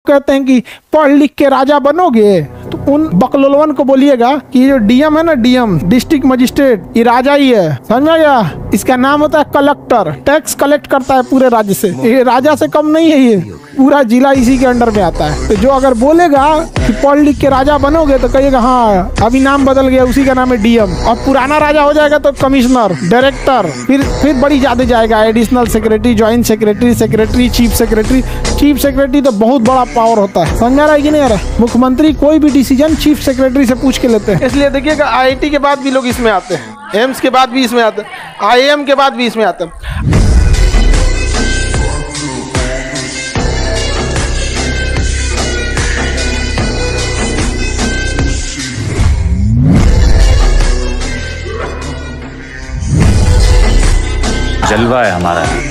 कहते हैं कि पढ़ लिख के राजा बनोगे, तो उन बकलोलवन को बोलिएगा कि ये जो डीएम है ना, डीएम डिस्ट्रिक्ट मजिस्ट्रेट, ये राजा ही है, समझा गया। इसका नाम होता है कलेक्टर, टैक्स कलेक्ट करता है पूरे राज्य से। ये राजा से कम नहीं है, ये पूरा जिला इसी के अंडर में आता है। तो जो अगर बोलेगा कि पढ़ लिख के राजा बनोगे, तो कहिएगा हाँ अभी नाम बदल गया, उसी का नाम है डीएम। और पुराना राजा हो जाएगा तो कमिश्नर, डायरेक्टर, फिर बड़ी ज्यादा जाएगा, additional secretary, joint secretary, secretary, chief secretary. Chief secretary तो बहुत बड़ा पावर होता है, समझा रहा है कि नहीं यार। मुख्यमंत्री कोई भी डिसीजन चीफ सेक्रेटरी से पूछ के लेते हैं। इसलिए देखिएगा आईआईटी के बाद भी लोग इसमें आते हैं, एम्स के बाद भी इसमें आते हैं, आईएम के बाद भी इसमें आते हैं। जलवा है हमारा।